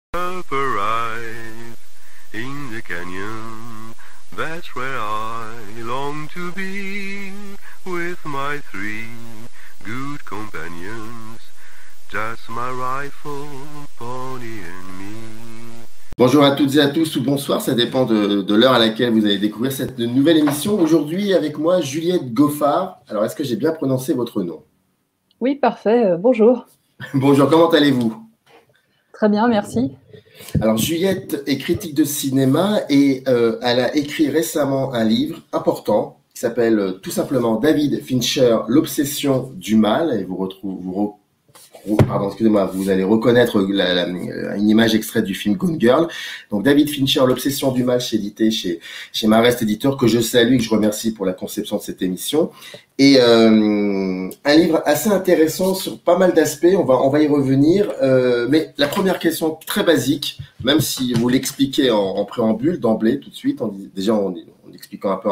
Up arrive in the canyon, that's where I long to be, with my three good companions, just my rifle, pony and me. Bonjour à toutes et à tous, ou bonsoir, ça dépend de l'heure à laquelle vous allez découvrir cette nouvelle émission. Aujourd'hui, avec moi, Juliette Goffard. Alors, est-ce que j'ai bien prononcé votre nom? Oui, parfait. Bonjour. Bonjour, comment allez-vous? Très bien, merci. Alors, Juliette est critique de cinéma et elle a écrit récemment un livre important qui s'appelle tout simplement David Fincher, l'obsession du mal. Et vous allez reconnaître une image extraite du film Gone Girl. Donc David Fincher, l'obsession du mal, édité chez Marest Éditeur, que je salue et que je remercie pour la conception de cette émission. Et un livre assez intéressant sur pas mal d'aspects, on va y revenir. Mais la première question très basique, même si vous l'expliquez en préambule d'emblée tout de suite, en expliquant un peu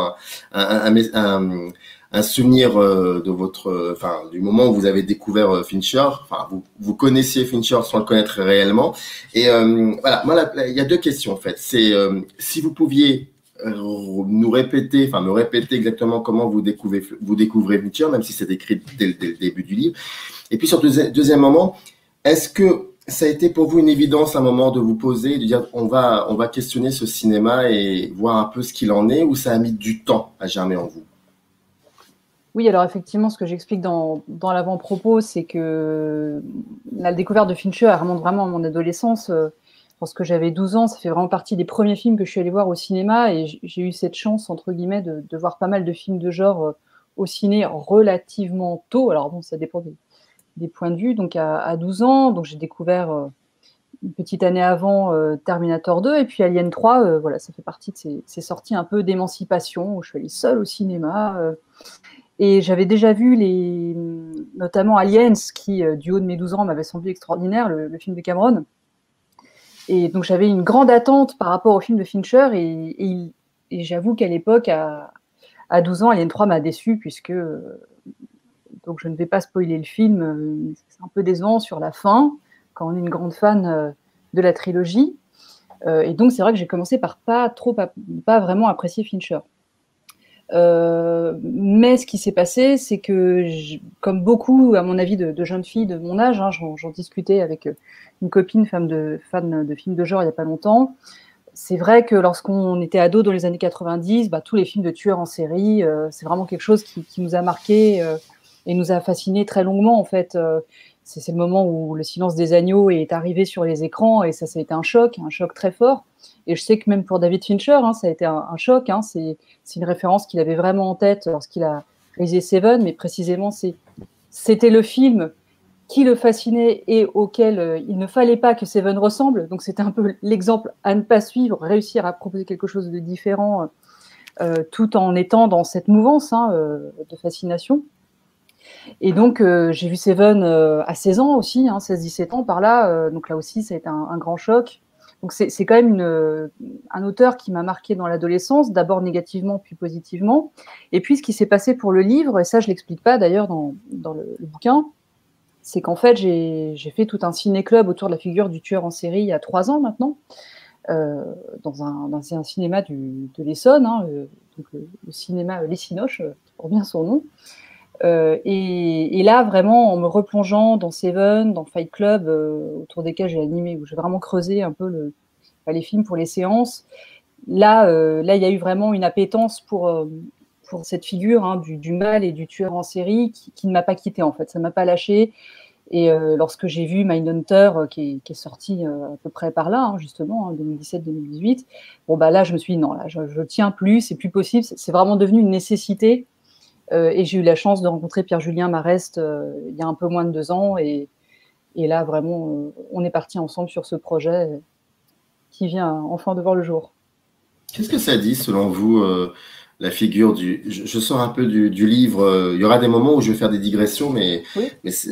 un souvenir de du moment où vous avez découvert Fincher. Enfin, vous connaissiez Fincher sans le connaître réellement. Et voilà, moi, il y a deux questions en fait. C'est si vous pouviez me répéter exactement comment vous découvrez Fincher, même si c'est écrit dès le début du livre. Et puis sur deuxième moment, est-ce que ça a été pour vous une évidence à un moment de vous poser et de dire on va questionner ce cinéma et voir un peu ce qu'il en est, ou ça a mis du temps à germer en vous? Oui, alors effectivement, ce que j'explique dans l'avant-propos, c'est que la découverte de Fincher, elle remonte vraiment à mon adolescence. Lorsque j'avais 12 ans, ça fait vraiment partie des premiers films que je suis allée voir au cinéma, et j'ai eu cette chance, entre guillemets, de voir pas mal de films de genre au ciné relativement tôt. Alors bon, ça dépend des points de vue. Donc à 12 ans, donc j'ai découvert une petite année avant Terminator 2, et puis Alien 3, voilà, ça fait partie de ces sorties un peu d'émancipation, où je suis allée seule au cinéma. Et j'avais déjà vu notamment Aliens, qui, du haut de mes 12 ans, m'avait semblé extraordinaire, le film de Cameron. Et donc j'avais une grande attente par rapport au film de Fincher, et j'avoue qu'à l'époque, à 12 ans, Alien 3 m'a déçue, puisque, donc je ne vais pas spoiler le film, c'est un peu décevant sur la fin, quand on est une grande fan de la trilogie. Et donc c'est vrai que j'ai commencé par pas vraiment apprécier Fincher. Mais ce qui s'est passé, c'est que, comme beaucoup, à mon avis, de jeunes filles de mon âge, hein, j'en discutais avec une copine fan de films de genre il n'y a pas longtemps. C'est vrai que lorsqu'on était ado dans les années 90, tous les films de tueurs en série, c'est vraiment quelque chose qui nous a marqué et nous a fascinés très longuement, en fait. C'est le moment où Le Silence des agneaux est arrivé sur les écrans, et ça a été un choc très fort. Et je sais que même pour David Fincher, hein, ça a été un choc. Hein, c'est une référence qu'il avait vraiment en tête lorsqu'il a réalisé Seven, mais précisément, c'était le film qui le fascinait et auquel il ne fallait pas que Seven ressemble. Donc c'était un peu l'exemple à ne pas suivre, réussir à proposer quelque chose de différent tout en étant dans cette mouvance de fascination. Et donc j'ai vu Seven à 16 ans aussi, 16-17 ans par là. Donc là aussi, ça a été un grand choc. Donc c'est quand même un auteur qui m'a marqué dans l'adolescence, d'abord négativement puis positivement. Et puis ce qui s'est passé pour le livre, et ça je l'explique pas d'ailleurs dans le bouquin, c'est qu'en fait j'ai fait tout un ciné-club autour de la figure du tueur en série il y a 3 ans maintenant, dans un cinéma de l'Essonne, donc le cinéma Les Cinoches, qui porte bien son nom. Et là, vraiment, en me replongeant dans Seven, dans Fight Club, autour desquels j'ai animé, où j'ai vraiment creusé un peu les films pour les séances, là, il y a eu vraiment une appétence pour cette figure du mal et du tueur en série qui ne m'a pas quittée, en fait. Ça ne m'a pas lâchée. Et lorsque j'ai vu Mindhunter, qui est sorti à peu près par là, justement, 2017-2018, bon, là, je me suis dit, non, là, je tiens plus, c'est plus possible. C'est vraiment devenu une nécessité. Et j'ai eu la chance de rencontrer Pierre-Julien Marest il y a un peu moins de 2 ans. Et là, vraiment, on est partis ensemble sur ce projet qui vient enfin de voir le jour. Qu'est-ce que ça dit, selon vous, la figure je sors un peu du livre. Il y aura des moments où je vais faire des digressions, mais, oui.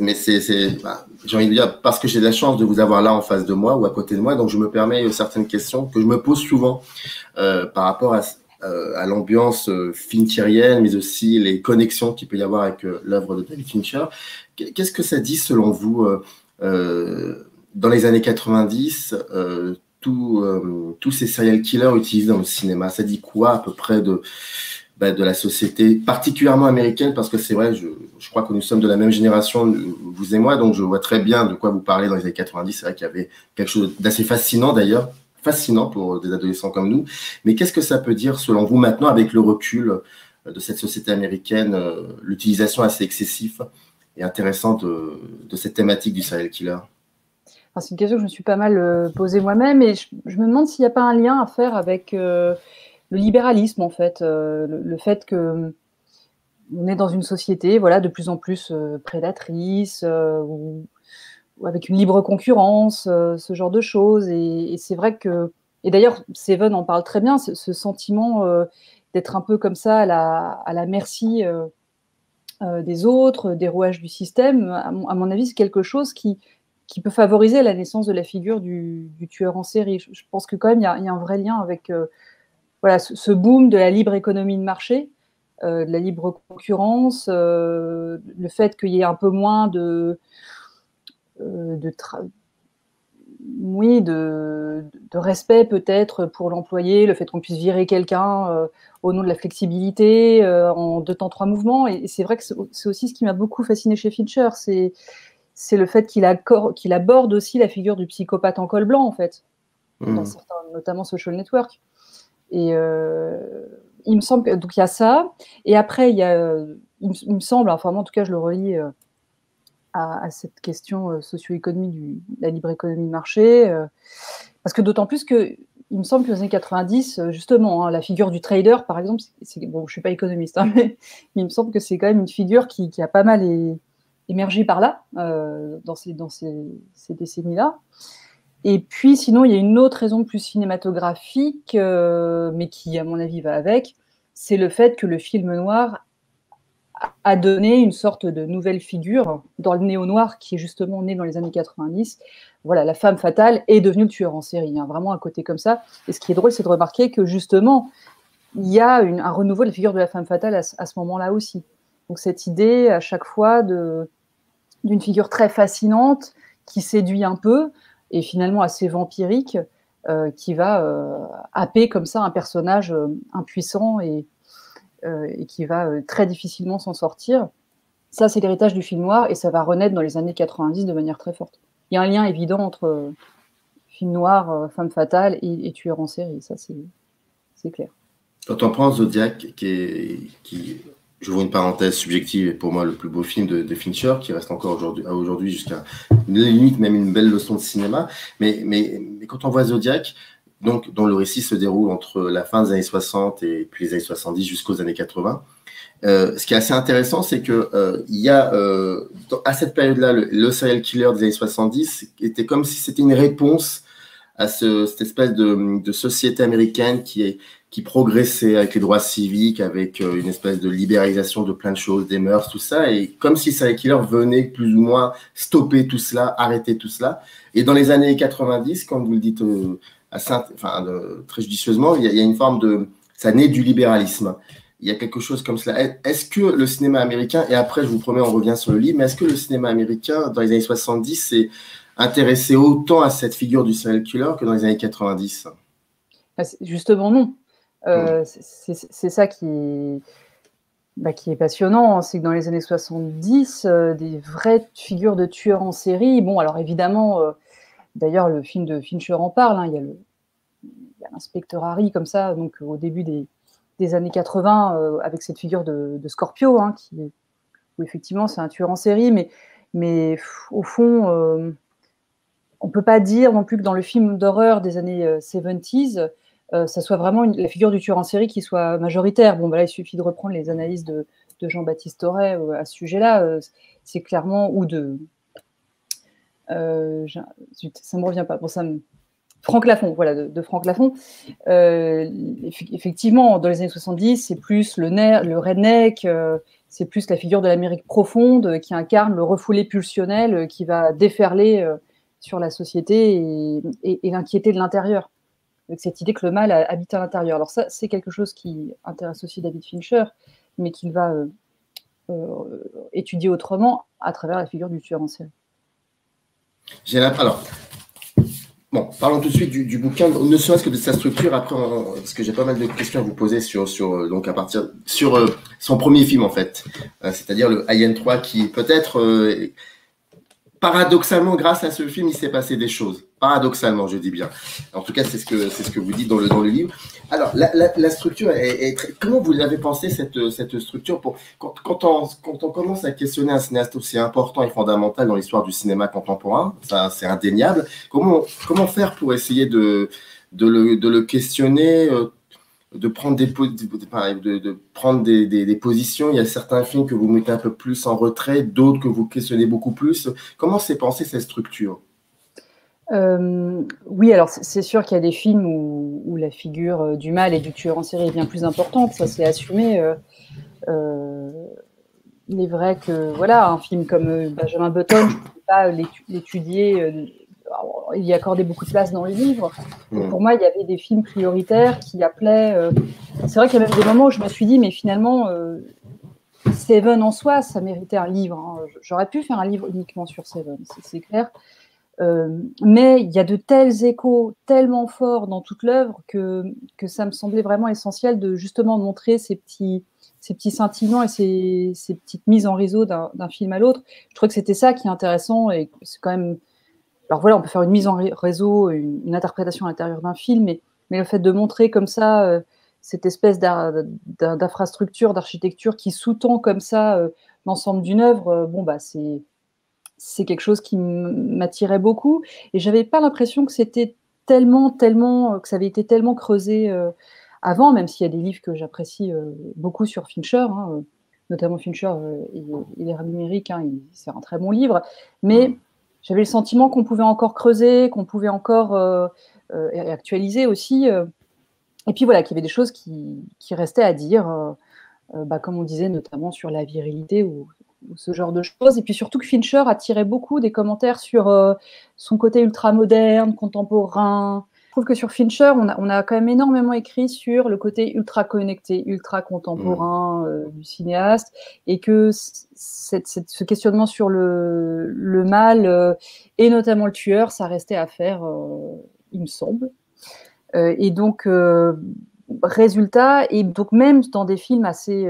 J'ai envie de dire, parce que j'ai la chance de vous avoir là en face de moi ou à côté de moi, donc je me permets certaines questions que je me pose souvent par rapport à l'ambiance fincherienne, mais aussi les connexions qu'il peut y avoir avec l'œuvre de David Fincher. Qu'est-ce que ça dit, selon vous, dans les années 90, tous ces serial killers utilisés dans le cinéma, ça dit quoi à peu près de la société, particulièrement américaine, parce que c'est vrai, je crois que nous sommes de la même génération, vous et moi, donc je vois très bien de quoi vous parlez dans les années 90. C'est vrai qu'il y avait quelque chose d'assez fascinant d'ailleurs, fascinant pour des adolescents comme nous. Mais qu'est-ce que ça peut dire selon vous maintenant avec le recul de cette société américaine, l'utilisation assez excessive et intéressante de cette thématique du serial killer? Enfin, c'est une question que je me suis pas mal posée moi-même et je me demande s'il n'y a pas un lien à faire avec le libéralisme en fait, le fait que on est dans une société voilà, de plus en plus prédatrice ou avec une libre concurrence, ce genre de choses. Et c'est vrai que, et d'ailleurs, Seven en parle très bien, ce sentiment d'être un peu comme ça à la merci des autres, des rouages du système. À mon avis, c'est quelque chose qui peut favoriser la naissance de la figure du tueur en série. Je pense que quand même, il y a un vrai lien avec voilà, ce boom de la libre économie de marché, de la libre concurrence, le fait qu'il y ait un peu moins oui, de respect peut-être pour l'employé, le fait qu'on puisse virer quelqu'un au nom de la flexibilité, en 2 temps 3 mouvements. Et c'est vrai que c'est aussi ce qui m'a beaucoup fasciné chez Fincher, c'est le fait qu'il aborde aussi la figure du psychopathe en col blanc, en fait, dans certains, notamment Social Network. Et il me semble que, donc il y a ça. Et après, il me semble, enfin moi en tout cas je le relie à cette question socio-économique de la libre économie de marché, parce que d'autant plus que il me semble que dans les années 90, justement, hein, la figure du trader, par exemple, bon, je suis pas économiste, hein, mais il me semble que c'est quand même une figure qui a pas mal émergé par là, dans ces décennies-là. Et puis, sinon, il y a une autre raison plus cinématographique, mais qui, à mon avis, va avec, c'est le fait que le film noir a donné une sorte de nouvelle figure dans le néo-noir qui est justement né dans les années 90. Voilà, la femme fatale est devenue le tueur en série, hein, vraiment un côté comme ça. Et ce qui est drôle, c'est de remarquer que justement, il y a un renouveau de la figure de la femme fatale à ce moment-là aussi. Donc cette idée, à chaque fois, d'une figure très fascinante qui séduit un peu et finalement assez vampirique, qui va happer comme ça un personnage impuissant et qui va très difficilement s'en sortir. Ça, c'est l'héritage du film noir et ça va renaître dans les années 90 de manière très forte. Il y a un lien évident entre film noir, femme fatale et tueur en série, ça c'est clair. Quand on prend Zodiac, qui j'ouvre une parenthèse subjective, est pour moi le plus beau film de Fincher, qui reste encore aujourd'hui jusqu'à limite même une belle leçon de cinéma. Mais quand on voit Zodiac, donc, dont le récit se déroule entre la fin des années 60 et puis les années 70 jusqu'aux années 80, ce qui est assez intéressant, c'est que il y a à cette période-là, le serial killer des années 70 était comme si c'était une réponse à cette espèce de société américaine qui progressait avec les droits civiques, avec une espèce de libéralisation de plein de choses, des mœurs, tout ça, et comme si serial killer venait plus ou moins stopper tout cela, arrêter tout cela. Et dans les années 90, comme vous le dites très judicieusement, il y a une forme ça naît du libéralisme. Il y a quelque chose comme cela. Est-ce que le cinéma américain, et après je vous promets on revient sur le livre, mais est-ce que le cinéma américain dans les années 70 s'est intéressé autant à cette figure du serial killer que dans les années 90? Justement non. C'est ça qui est passionnant, c'est que dans les années 70, des vraies figures de tueurs en série, bon alors évidemment, d'ailleurs le film de Fincher en parle, hein, il y a l'inspecteur Harry comme ça, donc au début des années 80, avec cette figure de Scorpio, hein, où effectivement c'est un tueur en série, mais au fond, on ne peut pas dire non plus que dans le film d'horreur des années 70s, ça soit vraiment la figure du tueur en série qui soit majoritaire. Bon, il suffit de reprendre les analyses de Jean-Baptiste Aurey à ce sujet-là. C'est clairement, ou de... ça ne me revient pas. Bon, Franck Lafont, voilà, de Franck Lafont. Effectivement, dans les années 70, c'est plus le redneck, c'est plus la figure de l'Amérique profonde qui incarne le refoulé pulsionnel qui va déferler sur la société et l'inquiéter de l'intérieur. Avec cette idée que le mal habite à l'intérieur. Alors ça, c'est quelque chose qui intéresse aussi David Fincher, mais qu'il va étudier autrement à travers la figure du tueur en série. Alors, Bon, parlons tout de suite du bouquin, ne serait-ce que de sa structure. Après, parce que j'ai pas mal de questions à vous poser donc à partir sur son premier film en fait, c'est-à-dire le Alien 3, qui peut-être paradoxalement, grâce à ce film, il s'est passé des choses. Paradoxalement, je dis bien. En tout cas, c'est ce que vous dites dans le livre. Alors, la structure est très... Comment vous l'avez pensé cette structure pour quand on commence à questionner un cinéaste aussi important et fondamental dans l'histoire du cinéma contemporain, ça c'est indéniable. Comment faire pour essayer de le questionner, de prendre des positions? Il y a certains films que vous mettez un peu plus en retrait, d'autres que vous questionnez beaucoup plus. Comment s'est pensée cette structure? Oui, alors c'est sûr qu'il y a des films où la figure du mal et du tueur en série est bien plus importante, ça c'est assumé. Il est vrai que voilà, un film comme Benjamin Button, je ne peux pas l'étudier, il y accordait beaucoup de place dans les livres. Et pour moi, il y avait des films prioritaires qui appelaient. C'est vrai qu'il y a même des moments où je me suis dit, mais finalement, Seven en soi, ça méritait un livre. Hein. J'aurais pu faire un livre uniquement sur Seven, c'est clair. Mais il y a de tels échos tellement forts dans toute l'œuvre que ça me semblait vraiment essentiel de justement montrer ces petits scintillements et ces petites mises en réseau d'un film à l'autre. Je trouvais que c'était ça qui est intéressant et c'est quand même. Alors voilà, on peut faire une mise en réseau, une interprétation à l'intérieur d'un film, mais le fait de montrer comme ça cette espèce d'infrastructure, d'architecture qui sous-tend comme ça l'ensemble d'une œuvre, c'est quelque chose qui m'attirait beaucoup. Et j'avais pas l'impression que c'était tellement, que ça avait été tellement creusé avant, même s'il y a des livres que j'apprécie beaucoup sur Fincher, hein, notamment Fincher, il est numérique, hein, c'est un très bon livre, mais j'avais le sentiment qu'on pouvait encore creuser, qu'on pouvait encore actualiser aussi. Et puis voilà, qu'il y avait des choses qui restaient à dire, comme on disait notamment sur la virilité ou ce genre de choses. Et puis surtout que Fincher attirait beaucoup des commentaires sur son côté ultra-moderne, contemporain. Je trouve que sur Fincher, on a quand même énormément écrit sur le côté ultra-connecté, ultra-contemporain du cinéaste, et que ce questionnement sur le mal, et notamment le tueur, ça restait à faire, il me semble. Et donc, résultat, et donc même dans des films assez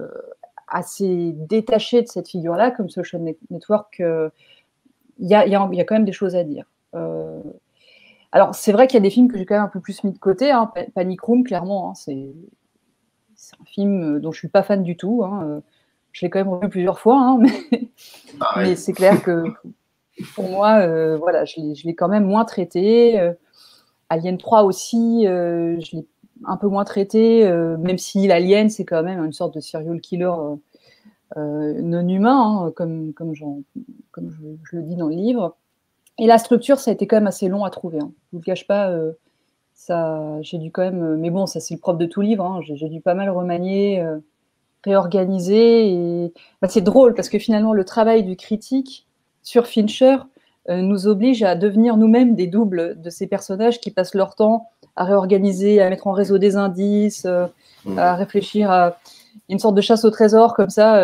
détachés de cette figure-là, comme Social Network, il y a quand même des choses à dire. Alors, c'est vrai qu'il y a des films que j'ai quand même un peu plus mis de côté. Hein. Panic Room, clairement, hein, c'est un film dont je ne suis pas fan du tout. Hein. Je l'ai quand même revu plusieurs fois, hein, mais c'est clair que pour moi, voilà, je l'ai quand même moins traité. Alien 3 aussi, je l'ai un peu moins traité, même si l'alien, c'est quand même une sorte de serial killer non humain, hein, comme je le dis dans le livre. Et la structure, ça a été quand même assez long à trouver. Hein. Je ne vous le cache pas, j'ai dû quand même... mais bon, ça c'est le propre de tout livre, hein, j'ai dû pas mal remanier, réorganiser. Et c'est drôle, parce que finalement, le travail du critique sur Fincher nous oblige à devenir nous-mêmes des doubles de ces personnages qui passent leur temps à réorganiser, à mettre en réseau des indices, à réfléchir à une sorte de chasse au trésor comme ça.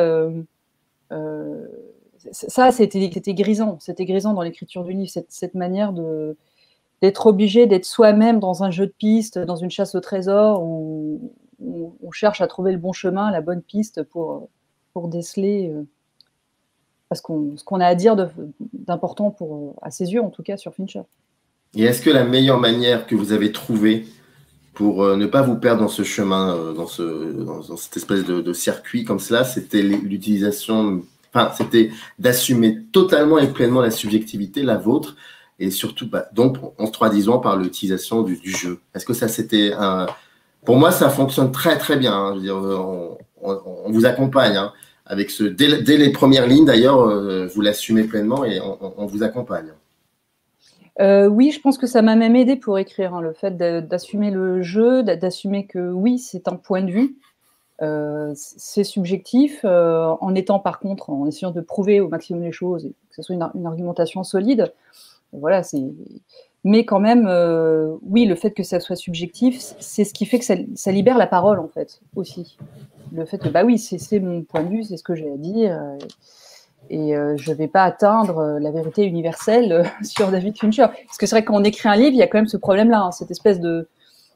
Ça, c'était grisant. C'était grisant dans l'écriture du livre, cette manière d'être obligé d'être soi-même dans un jeu de pistes, dans une chasse au trésor où on cherche à trouver le bon chemin, la bonne piste pour déceler ce qu'on a à dire d'important à ses yeux, en tout cas, sur Fincher. Et est-ce que la meilleure manière que vous avez trouvée pour ne pas vous perdre dans ce chemin, dans cette espèce de circuit comme cela, c'était l'utilisation, c'était d'assumer totalement et pleinement la subjectivité, la vôtre, et surtout, donc, en se traduisant par l'utilisation du jeu. Est-ce que ça, c'était pour moi, ça fonctionne très, très bien. Hein. Je veux dire, on vous accompagne, hein, avec dès les premières lignes, d'ailleurs, vous l'assumez pleinement et on vous accompagne. Oui, je pense que ça m'a même aidé pour écrire, hein, le fait d'assumer le jeu, d'assumer que oui, c'est un point de vue, c'est subjectif, en essayant de prouver au maximum les choses, et que ce soit une argumentation solide. Voilà, mais quand même, oui, le fait que ça soit subjectif, c'est ce qui fait que ça libère la parole, en fait, aussi. Le fait que, oui, c'est mon point de vue, c'est ce que j'ai à dire. je ne vais pas atteindre la vérité universelle sur David Fincher. Parce que c'est vrai que quand on écrit un livre, il y a quand même ce problème-là, hein, cette espèce de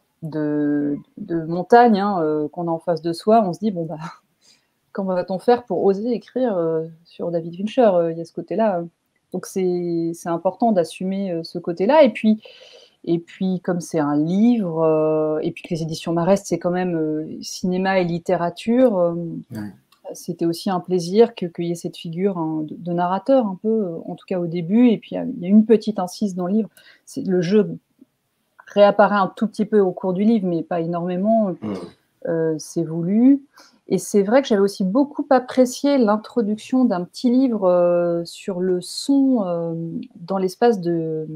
montagne qu'on a en face de soi. On se dit, bon, bah, comment va-t-on faire pour oser écrire sur David Fincher? Il y a ce côté-là. Donc, c'est important d'assumer ce côté-là. Et puis, comme c'est un livre, et puis que les éditions Marest, c'est quand même cinéma et littérature, ouais. C'était aussi un plaisir qu'il y ait cette figure de narrateur, un peu, en tout cas au début. Et puis, il y a une petite incise dans le livre. Le jeu réapparaît un tout petit peu au cours du livre, mais pas énormément. C'est voulu. Et c'est vrai que j'avais aussi beaucoup apprécié l'introduction d'un petit livre sur le son dans l'espace de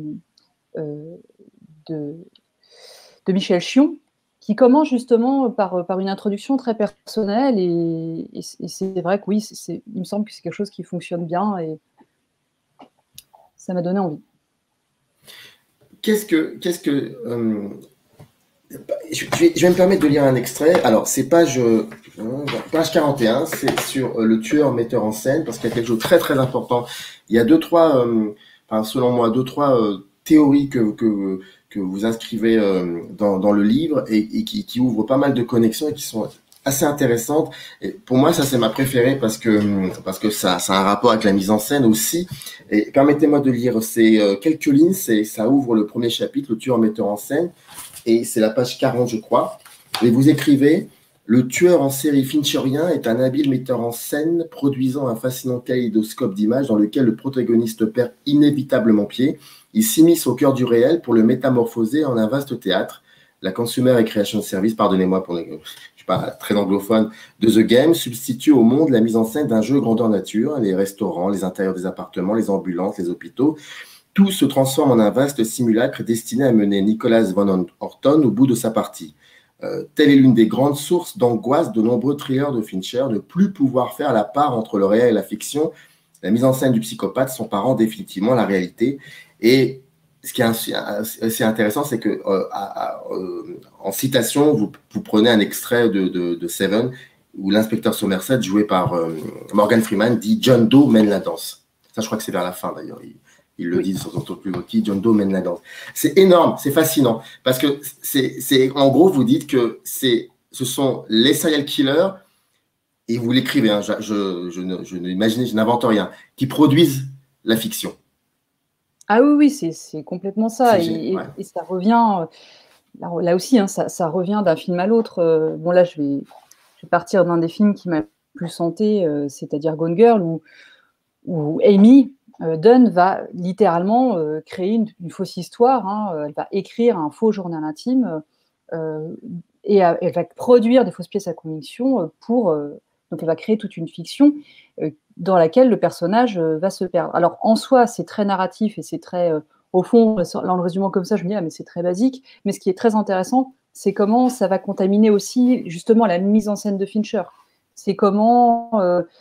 Michel Chion, qui commence justement par une introduction très personnelle. Et c'est vrai que oui, il me semble que c'est quelque chose qui fonctionne bien et ça m'a donné envie. Je vais me permettre de lire un extrait. Alors, c'est page 41, c'est sur le tueur metteur en scène, parce qu'il y a quelque chose de très très important. Il y a selon moi, deux, trois théories que vous inscrivez dans le livre et qui ouvrent pas mal de connexions et qui sont assez intéressantes. Et pour moi, ça c'est ma préférée parce que ça a un rapport avec la mise en scène aussi. Et permettez-moi de lire ces quelques lignes. Ça ouvre le premier chapitre, le tueur metteur en scène, et c'est la page 40, je crois. Et vous écrivez: le tueur en série fincherien est un habile metteur en scène produisant un fascinant kaléidoscope d'images dans lequel le protagoniste perd inévitablement pied. Il s'immisce au cœur du réel pour le métamorphoser en un vaste théâtre. La Consumer and Creation Service, pardonnez-moi je suis pas très anglophone, de The Game substitue au monde la mise en scène d'un jeu grandeur nature, les restaurants, les intérieurs des appartements, les ambulances, les hôpitaux. Tout se transforme en un vaste simulacre destiné à mener Nicholas Van Horton au bout de sa partie. Telle est l'une des grandes sources d'angoisse de nombreux thrillers de Fincher, ne plus pouvoir faire la part entre le réel et la fiction. La mise en scène du psychopathe s'emparant définitivement la réalité. Et ce qui est assez intéressant, c'est que en citation, vous prenez un extrait de Seven, où l'inspecteur Somerset, joué par Morgan Freeman, dit « John Doe mène la danse ». Ça, je crois que c'est vers la fin, d'ailleurs. Il le dit sur son tour plus moquille, John Doe mène la danse. C'est énorme, c'est fascinant, parce que en gros, vous dites que ce sont les serial killers, et vous l'écrivez, hein, je n'invente rien, qui produisent la fiction. Ah oui, c'est complètement ça. Et ça revient, là aussi, hein, ça revient d'un film à l'autre. Bon, là, je vais partir d'un des films qui m'a le plus hanté, c'est-à-dire Gone Girl, où Amy Dunn va littéralement créer une fausse histoire. Hein, elle va écrire un faux journal intime et elle va produire des fausses pièces à conviction donc elle va créer toute une fiction dans laquelle le personnage va se perdre. Alors en soi, c'est très narratif et c'est très, au fond, là en le résumant comme ça, je me dis mais c'est très basique. Mais ce qui est très intéressant, c'est comment ça va contaminer aussi justement la mise en scène de Fincher. C'est comment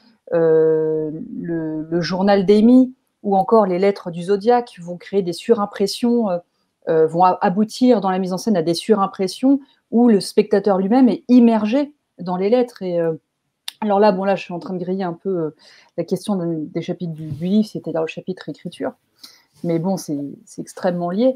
le journal d'Amy ou encore les lettres du Zodiac vont créer des surimpressions, vont aboutir dans la mise en scène à des surimpressions où le spectateur lui-même est immergé dans les lettres. Et alors là, là, je suis en train de griller un peu la question des chapitres du livre, c'est-à-dire le chapitre écriture. Mais bon, c'est extrêmement lié.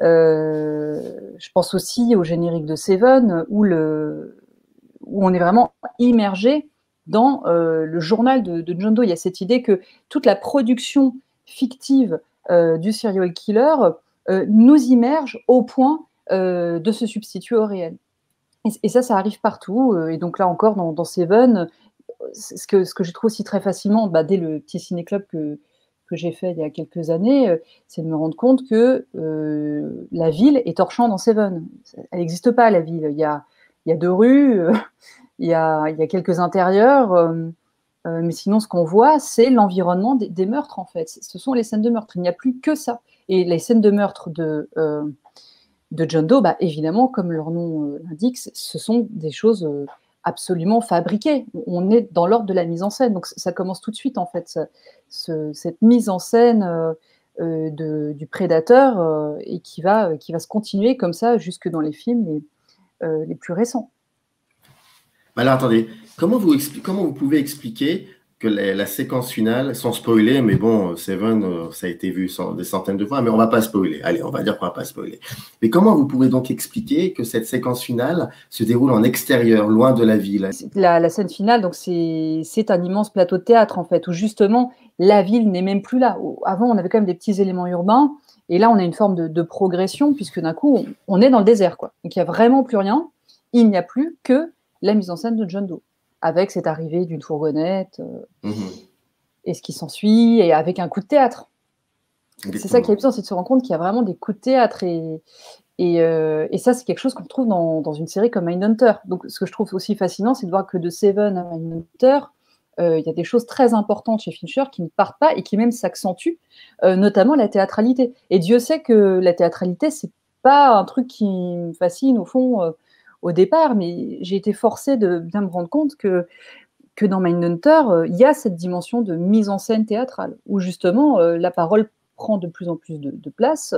Je pense aussi au générique de Seven, où on est vraiment immergé dans le journal de John Doe. Il y a cette idée que toute la production fictive du serial killer nous immerge au point de se substituer au réel. Et ça arrive partout. Et donc là encore, dans Seven, ce que je trouve aussi très facilement, dès le petit ciné-club que j'ai fait il y a quelques années, c'est de me rendre compte que la ville est hors champ dans Seven. Elle n'existe pas, la ville. Il y a 2 rues, il y a quelques intérieurs, mais sinon, ce qu'on voit, c'est l'environnement des meurtres, en fait. Ce sont les scènes de meurtre. Il n'y a plus que ça. Et les scènes de meurtre de John Doe, évidemment, comme leur nom l'indique, ce sont des choses absolument fabriquées. On est dans l'ordre de la mise en scène. Donc, ça commence tout de suite, en fait, cette mise en scène du prédateur et qui va se continuer comme ça jusque dans les films les plus récents. Alors, attendez, comment vous pouvez expliquer que la séquence finale, sans spoiler, mais bon, Seven, ça a été vu des centaines de fois, mais on va pas spoiler. Allez, on va dire qu'on va pas spoiler. Mais comment vous pouvez donc expliquer que cette séquence finale se déroule en extérieur, loin de la ville? La scène finale, donc c'est un immense plateau de théâtre, en fait, où justement, la ville n'est même plus là. Avant, on avait quand même des petits éléments urbains, et là, on a une forme de progression, puisque d'un coup, on est dans le désert, quoi. Donc, il n'y a vraiment plus rien. Il n'y a plus que la mise en scène de John Doe, avec cette arrivée d'une fourgonnette, et ce qui s'ensuit, et avec un coup de théâtre. C'est ça qui est amusant, c'est de se rendre compte qu'il y a vraiment des coups de théâtre, et ça, c'est quelque chose qu'on trouve dans une série comme Mindhunter. Donc, ce que je trouve aussi fascinant, c'est de voir que de Seven à Mindhunter, il y a des choses très importantes chez Fincher qui ne partent pas et qui même s'accentuent, notamment la théâtralité. Et Dieu sait que la théâtralité, c'est pas un truc qui me fascine, au fond, au départ, mais j'ai été forcée de bien me rendre compte que dans Mindhunter, il y a cette dimension de mise en scène théâtrale, où justement, la parole prend de plus en plus de place,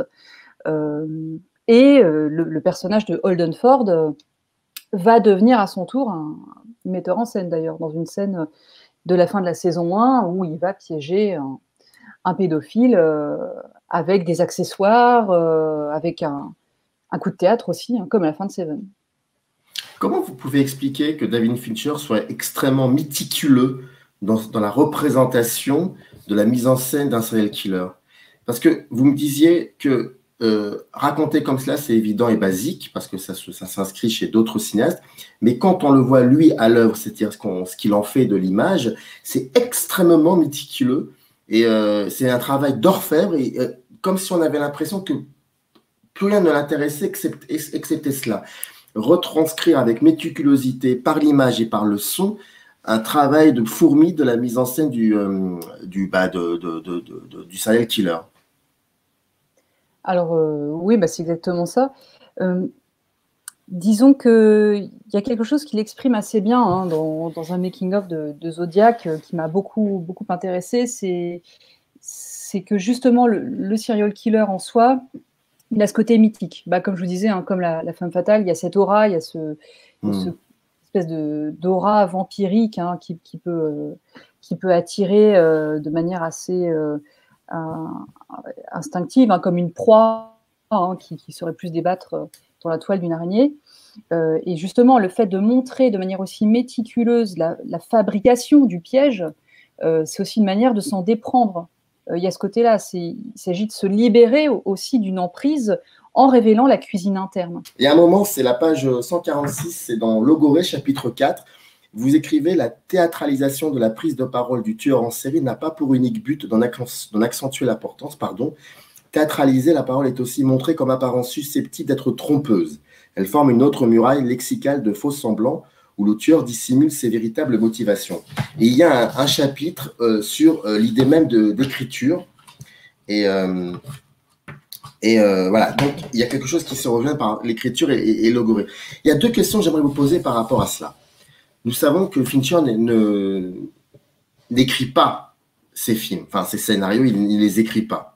et le personnage de Holden Ford va devenir à son tour un metteur en scène, d'ailleurs, dans une scène de la fin de la saison 1, où il va piéger un pédophile avec des accessoires, avec un coup de théâtre aussi, hein, comme à la fin de Seven. Comment vous pouvez expliquer que David Fincher soit extrêmement méticuleux dans la représentation de la mise en scène d'un serial killer? Parce que vous me disiez que raconter comme cela, c'est évident et basique, parce que ça s'inscrit chez d'autres cinéastes, mais quand on le voit lui à l'œuvre, c'est-à-dire ce qu'il en fait de l'image, c'est extrêmement méticuleux, et c'est un travail d'orfèvre, et comme si on avait l'impression que plus rien ne l'intéressait excepté cela. Retranscrire avec méticulosité, par l'image et par le son, un travail de fourmi de la mise en scène du serial killer. Alors, oui, c'est exactement ça. Disons qu'il y a quelque chose qui l'exprime assez bien, hein, dans un making-of de Zodiac, qui m'a beaucoup, beaucoup intéressé. C'est que justement, le serial killer en soi, il a ce côté mythique. Comme je vous disais, hein, comme la femme fatale, il y a cette aura, il y a ce espèce d'aura vampirique, hein, qui peut attirer de manière assez instinctive, hein, comme une proie, hein, qui saurait plus débattre dans la toile d'une araignée. Et justement, le fait de montrer de manière aussi méticuleuse la fabrication du piège, c'est aussi une manière de s'en déprendre. Il y a ce côté-là, il s'agit de se libérer aussi d'une emprise en révélant la cuisine interne. Il y a un moment, c'est la page 146, c'est dans Logoré, chapitre 4. Vous écrivez « La théâtralisation de la prise de parole du tueur en série n'a pas pour unique but d'en accentuer l'importance. Théâtraliser, la parole est aussi montrée comme apparence susceptible d'être trompeuse. Elle forme une autre muraille lexicale de faux semblants où le tueur dissimule ses véritables motivations. » Et il y a un chapitre sur l'idée même d'écriture. Et voilà, donc il y a quelque chose qui se revient par l'écriture et Logoré. Il y a deux questions que j'aimerais vous poser par rapport à cela. Nous savons que Fincher n'écrit pas ses films, enfin ses scénarios, il ne les écrit pas.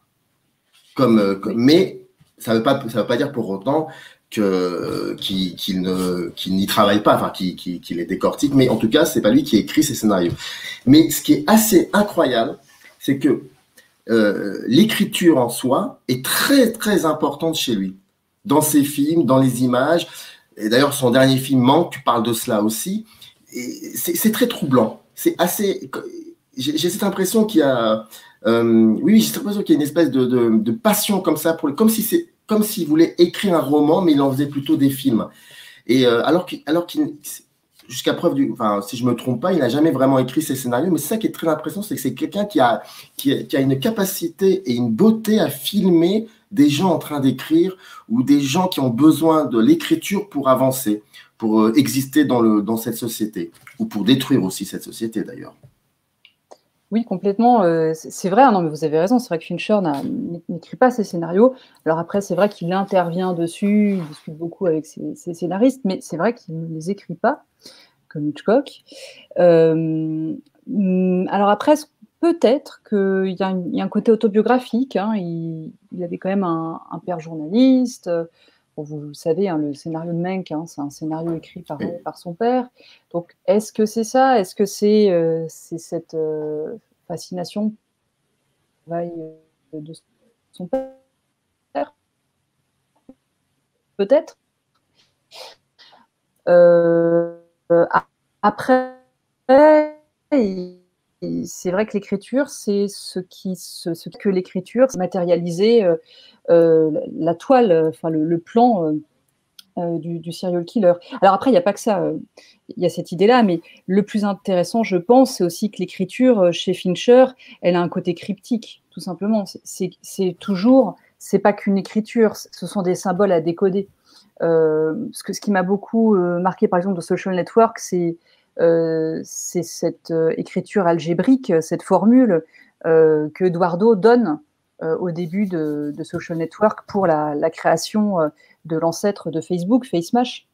Mais ça veut pas dire pour autant qu'il n'y travaille pas, enfin qu'il les décortique, mais en tout cas, c'est pas lui qui écrit ses scénarios. Mais ce qui est assez incroyable, c'est que l'écriture en soi est très, très importante chez lui. Dans ses films, dans les images. Et d'ailleurs, son dernier film, Manque, parle de cela aussi. C'est très troublant. C'est assez. J'ai cette impression qu'il y a. J'ai cette impression qu'il y a une espèce de passion comme ça, comme s'il voulait écrire un roman, mais il en faisait plutôt des films. Et alors qu'il, jusqu'à preuve si je me trompe pas, il n'a jamais vraiment écrit ses scénarios. Mais c'est ça qui est très impressionnant, c'est que c'est quelqu'un qui a une capacité et une beauté à filmer des gens en train d'écrire ou des gens qui ont besoin de l'écriture pour avancer, pour exister dans cette société, ou pour détruire aussi cette société d'ailleurs. Oui, complètement. C'est vrai, non, mais vous avez raison, c'est vrai que Fincher n'écrit pas ses scénarios. Alors après, c'est vrai qu'il intervient dessus, il discute beaucoup avec ses scénaristes, mais c'est vrai qu'il ne les écrit pas, comme Hitchcock. Alors après, peut-être qu'il y a un côté autobiographique, hein, il avait quand même un père journaliste, vous le savez, hein, le scénario de Menck, hein, c'est un scénario écrit par son père. Donc, est-ce que c'est ça? Est-ce que c'est cette fascination de son père? Peut-être. Après, c'est vrai que l'écriture, c'est ce que l'écriture, c'est matérialiser la toile, enfin le plan du serial killer. Alors après, il n'y a pas que ça. Il y a cette idée-là, mais le plus intéressant, je pense, c'est aussi que l'écriture chez Fincher, elle a un côté cryptique, tout simplement. C'est toujours, c'est pas qu'une écriture, ce sont des symboles à décoder. Ce qui m'a beaucoup marqué, par exemple, de Social Network, c'est cette écriture algébrique, cette formule que Eduardo donne au début de Social Network pour la création de l'ancêtre de Facebook, FaceMash.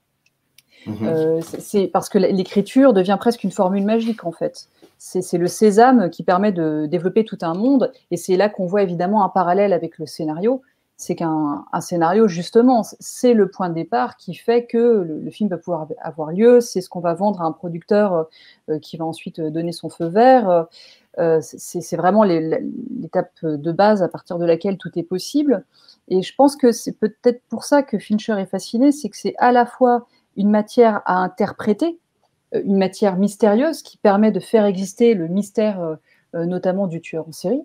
C'est parce que l'écriture devient presque une formule magique, en fait. C'est le sésame qui permet de développer tout un monde, et c'est là qu'on voit évidemment un parallèle avec le scénario. C'est qu'un scénario, justement, c'est le point de départ qui fait que le film va pouvoir avoir lieu, c'est ce qu'on va vendre à un producteur qui va ensuite donner son feu vert. C'est vraiment l'étape de base à partir de laquelle tout est possible. Et je pense que c'est peut-être pour ça que Fincher est fasciné, c'est que c'est à la fois une matière à interpréter, une matière mystérieuse qui permet de faire exister le mystère, notamment du tueur en série.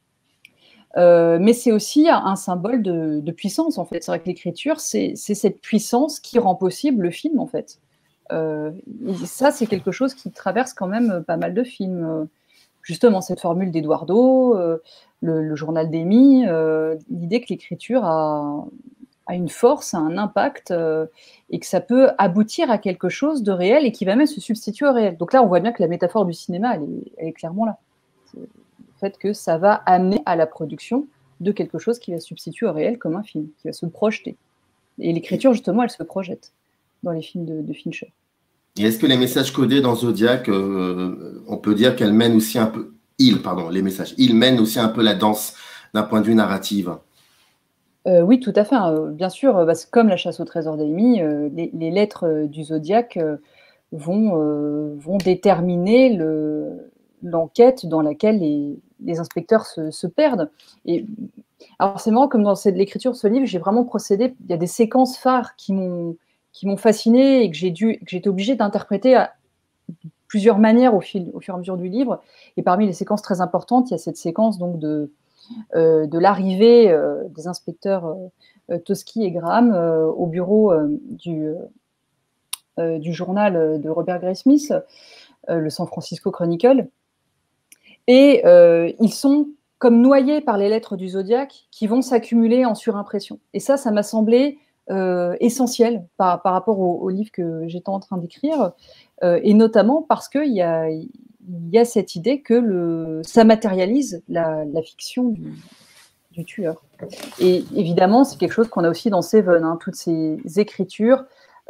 Mais c'est aussi un symbole de puissance, en fait. C'est vrai que l'écriture, c'est cette puissance qui rend possible le film, en fait. Et ça, c'est quelque chose qui traverse quand même pas mal de films. Justement, cette formule d'Eduardo, le journal d'Amy, l'idée que l'écriture a une force, a un impact, et que ça peut aboutir à quelque chose de réel et qui va même se substituer au réel. Donc là, on voit bien que la métaphore du cinéma, elle est clairement là. Le fait que ça va amener à la production de quelque chose qui va se substituer au réel comme un film, qui va se projeter. Et l'écriture, justement, elle se projette dans les films de Fincher. Et est-ce que les messages codés dans Zodiac, on peut dire qu'elles mènent aussi un peu, ils mènent aussi un peu la danse d'un point de vue narratif? Oui, tout à fait. Bien sûr, comme la chasse au trésor d'Amy, les lettres du Zodiac vont déterminer l'enquête dans laquelle les inspecteurs se perdent. Et alors c'est marrant, comme dans l'écriture de ce livre, j'ai vraiment procédé. Il y a des séquences phares qui m'ont fascinée et que j'ai été obligée d'interpréter à plusieurs manières au fur et à mesure du livre. Et parmi les séquences très importantes, il y a cette séquence donc de l'arrivée des inspecteurs Toschi et Graham au bureau du journal de Robert Graysmith, le San Francisco Chronicle. Et ils sont comme noyés par les lettres du Zodiac qui vont s'accumuler en surimpression. Et ça m'a semblé essentiel par rapport au livre que j'étais en train d'écrire, et notamment parce qu'il y a cette idée que ça matérialise la fiction du tueur. Et évidemment, c'est quelque chose qu'on a aussi dans Seven, hein, toutes ces écritures,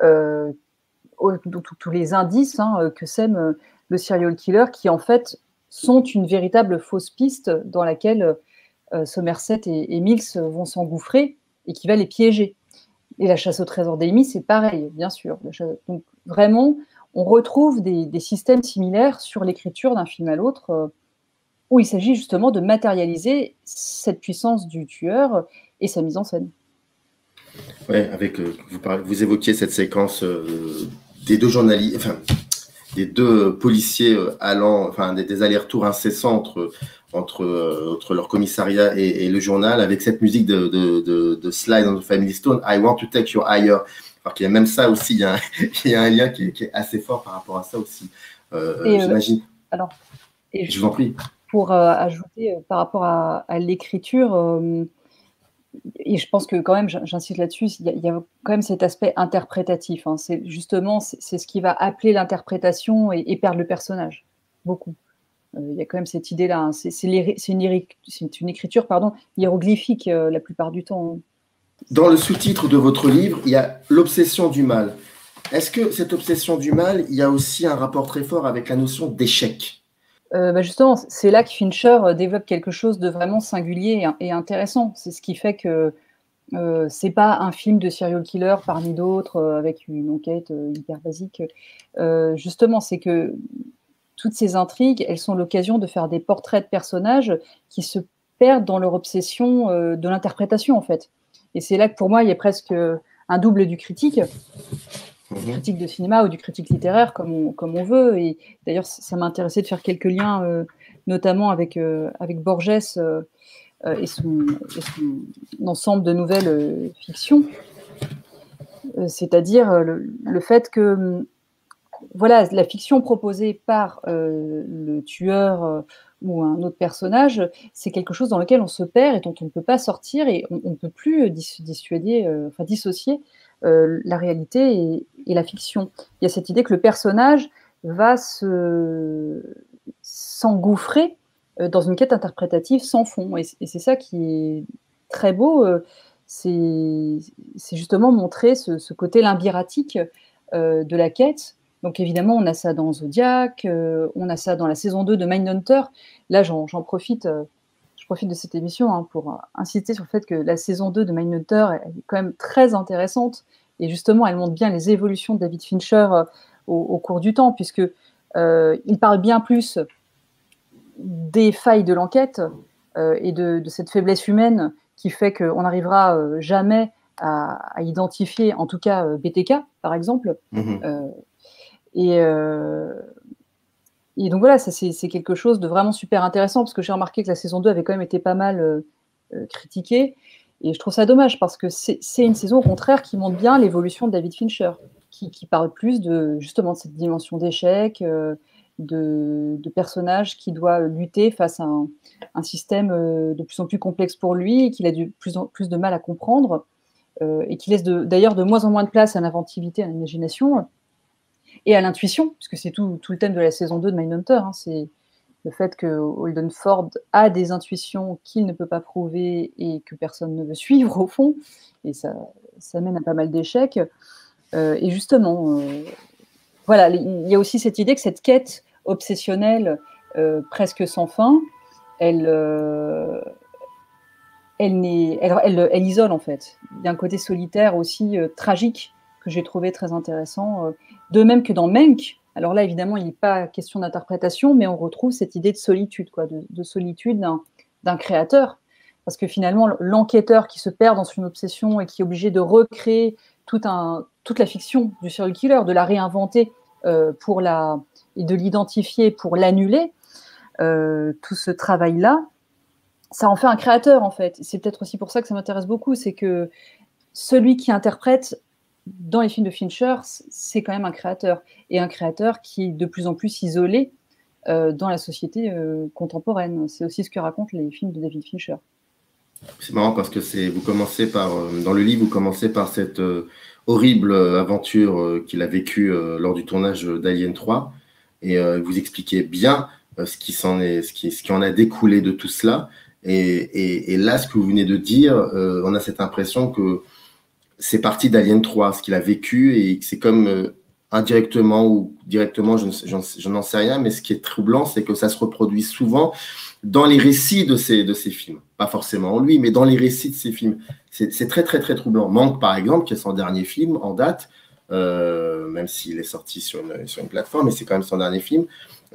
tous les indices que sème le serial killer, qui en fait sont une véritable fausse piste dans laquelle Somerset et Mills vont s'engouffrer et qui va les piéger. Et la chasse au trésor d'Amy, c'est pareil, bien sûr. Donc vraiment, on retrouve des systèmes similaires sur l'écriture d'un film à l'autre, où il s'agit justement de matérialiser cette puissance du tueur et sa mise en scène. Oui, avec vous évoquiez cette séquence des deux journalistes, enfin des deux policiers allant, enfin des allers-retours incessants entre leur commissariat et le journal, avec cette musique de Sly on the Family Stone, I want to take your higher. Alors qu'il y a même ça aussi, il y a un lien qui est assez fort par rapport à ça aussi. J'imagine. Alors, je vous en prie. Pour ajouter par rapport à l'écriture, et je pense que quand même, j'insiste là-dessus, il y a quand même cet aspect interprétatif. Hein. C'est ce qui va appeler l'interprétation et perdre le personnage. Beaucoup. Il y a quand même cette idée-là. Hein. C'est une écriture, hiéroglyphique la plupart du temps. Dans le sous-titre de votre livre, il y a l'obsession du mal. Est-ce que cette obsession du mal, il y a aussi un rapport très fort avec la notion d'échec? Justement, c'est là que Fincher développe quelque chose de vraiment singulier et intéressant. C'est ce qui fait que C'est pas un film de serial killer parmi d'autres avec une enquête hyper basique. Justement, c'est que toutes ces intrigues, elles sont l'occasion de faire des portraits de personnages qui se perdent dans leur obsession de l'interprétation, en fait. Et c'est là que, pour moi, il y a presque un double du critique de cinéma ou du critique littéraire, comme on veut. Et d'ailleurs, ça m'a intéressé de faire quelques liens, notamment avec Borges et son ensemble de nouvelles fictions. C'est-à-dire le fait que voilà, la fiction proposée par le tueur ou un autre personnage, c'est quelque chose dans lequel on se perd et dont on ne peut pas sortir, et on ne peut plus dissocier la réalité et la fiction. Il y a cette idée que le personnage va s'engouffrer dans une quête interprétative sans fond. Et c'est ça qui est très beau, c'est justement montrer ce côté limbiratique de la quête. Donc évidemment, on a ça dans Zodiac, on a ça dans la saison 2 de Mindhunter. Là, j'en profite, je profite de cette émission pour insister sur le fait que la saison 2 de Mindhunter est quand même très intéressante. Et justement, elle montre bien les évolutions de David Fincher au cours du temps, puisque il parle bien plus des failles de l'enquête et de cette faiblesse humaine qui fait qu'on n'arrivera jamais à identifier, en tout cas BTK, par exemple. Et donc voilà, ça c'est quelque chose de vraiment super intéressant, parce que j'ai remarqué que la saison 2 avait quand même été pas mal critiquée, et je trouve ça dommage, parce que c'est une saison au contraire qui montre bien l'évolution de David Fincher, qui parle plus justement de cette dimension d'échec, de personnage qui doit lutter face à un système de plus en plus complexe pour lui, et qu'il a de plus en plus de mal à comprendre, et qui laisse d'ailleurs de moins en moins de place à l'inventivité, à l'imagination, et à l'intuition, puisque c'est tout le thème de la saison 2 de Mindhunter, c'est le fait que Holden Ford a des intuitions qu'il ne peut pas prouver et que personne ne veut suivre, au fond, et ça mène à pas mal d'échecs. Et justement, voilà, il y a aussi cette idée que cette quête obsessionnelle presque sans fin, elle isole, en fait. Il y a un côté solitaire aussi tragique que j'ai trouvé très intéressant. De même que dans Mank, alors là, évidemment, il n'est pas question d'interprétation, mais on retrouve cette idée de solitude, de solitude d'un créateur. Parce que finalement, l'enquêteur qui se perd dans une obsession et qui est obligé de recréer toute la fiction du serial killer, de la réinventer et de l'identifier pour l'annuler, tout ce travail-là, ça en fait un créateur, en fait. C'est peut-être aussi pour ça que ça m'intéresse beaucoup, c'est que celui qui interprète dans les films de Fincher, c'est quand même un créateur, et un créateur qui est de plus en plus isolé dans la société contemporaine. C'est aussi ce que racontent les films de David Fincher. C'est marrant parce que vous commencez dans le livre, vous commencez par cette horrible aventure qu'il a vécue lors du tournage d'Alien 3, et vous expliquez bien ce qui en a découlé de tout cela. Et là, ce que vous venez de dire, on a cette impression que c'est parti d'Alien 3, ce qu'il a vécu, et c'est comme indirectement ou directement, je n'en sais rien, mais ce qui est troublant, c'est que ça se reproduit souvent dans les récits de ces films. Pas forcément en lui, mais dans les récits de ces films. C'est très, très, très troublant. Mank, par exemple, qui est son dernier film en date, même s'il est sorti sur une plateforme, mais c'est quand même son dernier film,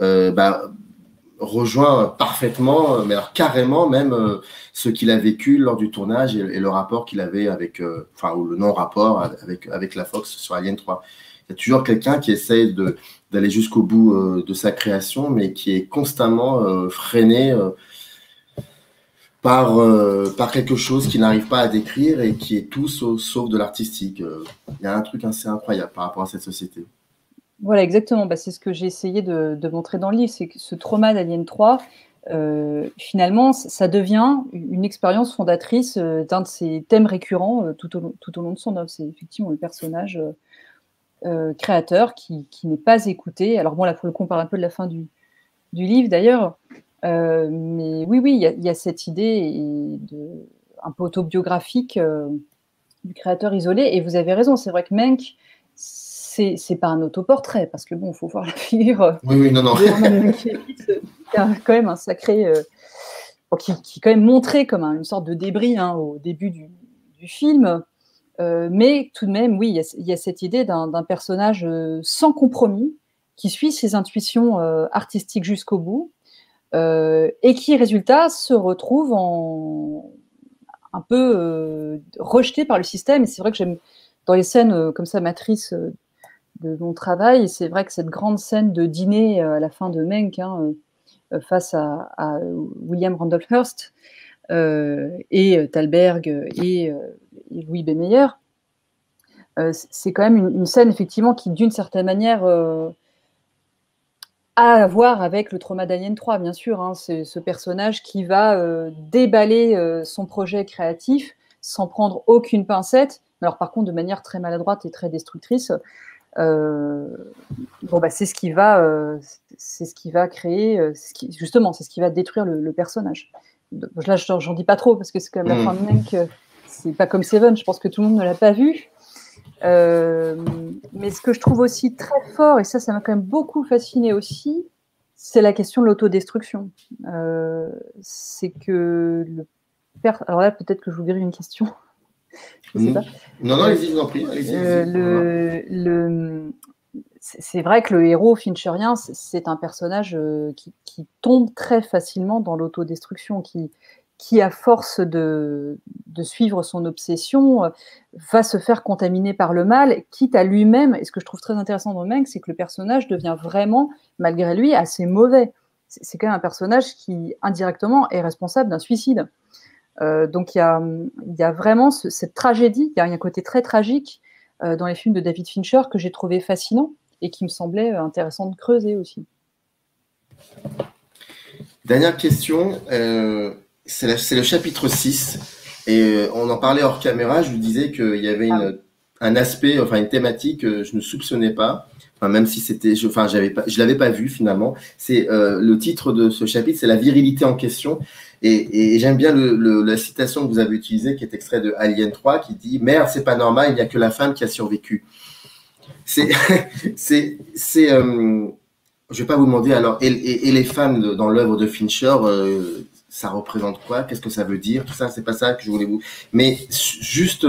rejoint parfaitement, mais alors carrément même, ce qu'il a vécu lors du tournage et le rapport qu'il avait ou le non-rapport avec la Fox sur Alien 3. Il y a toujours quelqu'un qui essaie d'aller jusqu'au bout de sa création, mais qui est constamment freiné par quelque chose qu'il n'arrive pas à décrire et qui est tout sauf de l'artistique. Il y a un truc assez incroyable par rapport à cette société. Voilà, exactement. C'est ce que j'ai essayé de montrer dans le livre, c'est que ce trauma d'Alien 3, finalement, ça devient une expérience fondatrice d'un de ses thèmes récurrents tout au long de son œuvre. C'est effectivement le personnage créateur qui n'est pas écouté. Alors bon, là, pour le coup, on parle un peu de la fin du livre, d'ailleurs. Mais oui, il y a cette idée un peu autobiographique du créateur isolé. Et vous avez raison, c'est vrai que Mank, c'est pas un autoportrait, parce que bon, il faut voir la figure. Oui, non. Qui a quand même un sacré. Qui est quand même montré comme une sorte de débris au début du du film. Mais tout de même, oui, il y a cette idée d'un personnage sans compromis, qui suit ses intuitions artistiques jusqu'au bout, et qui, résultat, se retrouve un peu rejeté par le système. Et c'est vrai que j'aime, dans les scènes comme ça, matrices de mon travail, c'est vrai que cette grande scène de dîner à la fin de Mank, face à William Randolph Hearst, et Thalberg et Louis B. Mayer, c'est quand même une scène effectivement qui, d'une certaine manière, a à voir avec le trauma d'Alien 3, bien sûr. C'est ce personnage qui va déballer son projet créatif sans prendre aucune pincette, alors par contre de manière très maladroite et très destructrice. C'est ce qui va créer, justement, c'est ce qui va détruire le personnage. Là, j'en dis pas trop parce que c'est quand même la fin de Mank. C'est pas comme Seven, je pense que tout le monde ne l'a pas vu. Mais ce que je trouve aussi très fort, et ça m'a quand même beaucoup fasciné aussi, c'est la question de l'autodestruction. C'est que alors là, peut-être que je vous dirai une question. Je sais pas. Non, allez-y, je vous en prie. C'est vrai que le héros fincherien, c'est un personnage qui tombe très facilement dans l'autodestruction, qui à force de suivre son obsession, va se faire contaminer par le mal, quitte à lui-même. Et ce que je trouve très intéressant dans Mank, c'est que le personnage devient vraiment, malgré lui, assez mauvais. C'est quand même un personnage qui, indirectement, est responsable d'un suicide. Donc il y a vraiment cette tragédie, il y a un côté très tragique dans les films de David Fincher que j'ai trouvé fascinant et qui me semblait intéressant de creuser aussi. Dernière question, c'est le chapitre 6, et on en parlait hors caméra, je vous disais qu'il y avait un aspect, enfin une thématique que je ne soupçonnais pas, enfin, même si c'était, je l'avais pas vu finalement. C'est le titre de ce chapitre, c'est la virilité en question. Et j'aime bien la citation que vous avez utilisée, qui est extrait de Alien 3, qui dit « Merde, c'est pas normal, il n'y a que la femme qui a survécu. » Je vais pas vous demander alors, et les femmes dans l'œuvre de Fincher, ça représente quoi? Qu'est-ce que ça veut dire? Tout ça, c'est pas ça que je voulais vous... Mais juste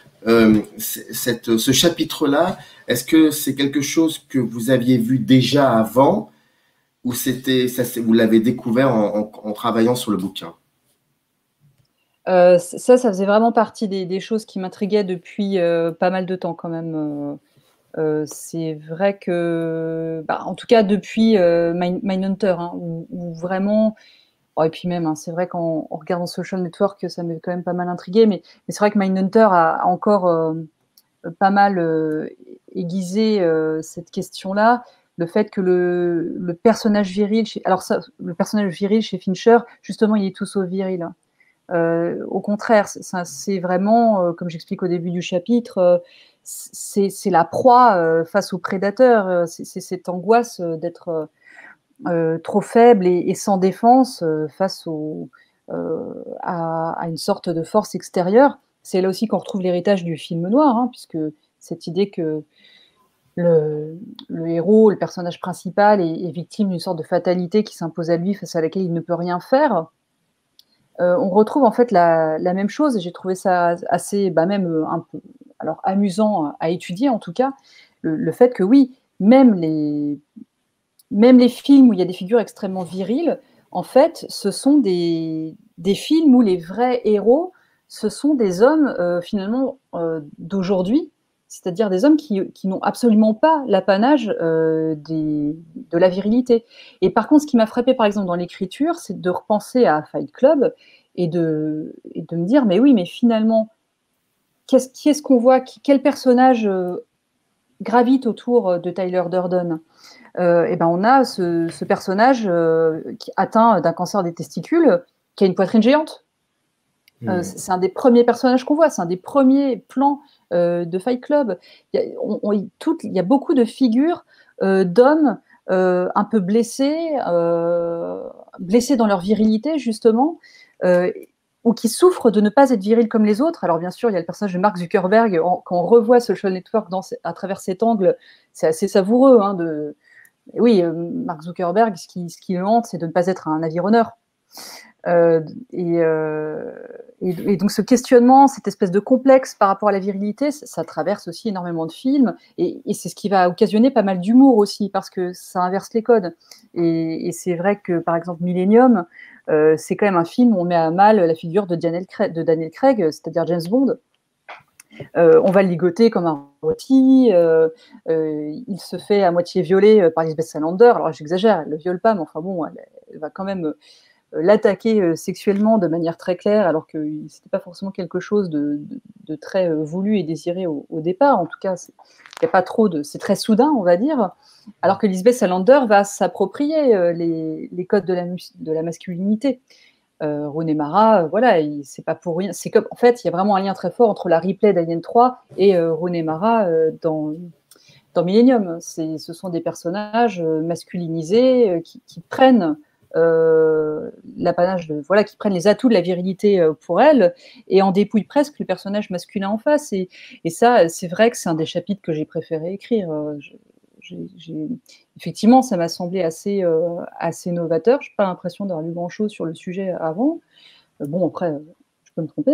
ce chapitre-là, est-ce que c'est quelque chose que vous aviez vu déjà avant, ou vous l'avez découvert en travaillant sur le bouquin? Ça faisait vraiment partie des choses qui m'intriguaient depuis pas mal de temps quand même. C'est vrai que, en tout cas depuis Mindhunter, où vraiment, et puis même, c'est vrai qu'en regardant Social Network, ça m'avait quand même pas mal intrigué, mais c'est vrai que Mindhunter a encore pas mal aiguisé cette question-là. Le fait que le personnage viril, le personnage viril chez Fincher, justement, il est tout sauf viril. Au contraire, c'est vraiment, comme j'explique au début du chapitre, c'est la proie face au prédateur. C'est cette angoisse d'être trop faible et sans défense face à une sorte de force extérieure. C'est là aussi qu'on retrouve l'héritage du film noir, puisque cette idée que le héros, le personnage principal, est victime d'une sorte de fatalité qui s'impose à lui, face à laquelle il ne peut rien faire. On retrouve en fait la même chose, et j'ai trouvé ça assez, même un peu, alors amusant à étudier en tout cas, le fait que oui, même les films où il y a des figures extrêmement viriles, en fait, ce sont des films où les vrais héros, ce sont des hommes finalement d'aujourd'hui, c'est-à-dire des hommes qui n'ont absolument pas l'apanage de la virilité. Et par contre, ce qui m'a frappé par exemple dans l'écriture, c'est de repenser à Fight Club et de me dire, mais oui, mais finalement, qui est-ce qu'on voit, quel personnage gravite autour de Tyler Durden? On a ce personnage qui atteint d'un cancer des testicules, qui a une poitrine géante. C'est un des premiers personnages qu'on voit, c'est un des premiers plans de Fight Club. Il y a beaucoup de figures d'hommes un peu blessés dans leur virilité, justement, ou qui souffrent de ne pas être virils comme les autres. Alors bien sûr, il y a le personnage de Mark Zuckerberg. Quand on revoit Social Network à travers cet angle, c'est assez savoureux. Oui, Mark Zuckerberg, ce qui le hante, c'est de ne pas être un avironneur. Euh, et, euh, et donc ce questionnement, cette espèce de complexe par rapport à la virilité, ça traverse aussi énormément de films, et c'est ce qui va occasionner pas mal d'humour aussi, parce que ça inverse les codes. Et c'est vrai que, par exemple, Millennium, c'est quand même un film où on met à mal la figure de Daniel Craig, c'est-à-dire James Bond. On va le ligoter comme un rôti, il se fait à moitié violer par Lisbeth Salander. Alors j'exagère, elle ne le viole pas, mais enfin bon, elle va quand même l'attaquer sexuellement de manière très claire, alors que c'était pas forcément quelque chose de très voulu et désiré au départ. En tout cas, il y a pas trop de, c'est très soudain, on va dire. Alors que Lisbeth Salander va s'approprier les codes de la masculinité. Rooney Mara, voilà, c'est pas pour rien. C'est comme, en fait, il y a vraiment un lien très fort entre la Ripley d'Alien 3 et Rooney Mara dans Millennium. Ce sont des personnages masculinisés qui prennent l'apanage voilà, qui prennent les atouts de la virilité pour elle et en dépouillent presque le personnage masculin en face. Et ça, c'est vrai que c'est un des chapitres que j'ai préféré écrire. Effectivement, ça m'a semblé assez novateur. Je n'ai pas l'impression d'avoir lu grand-chose sur le sujet avant. Bon, après, je peux me tromper,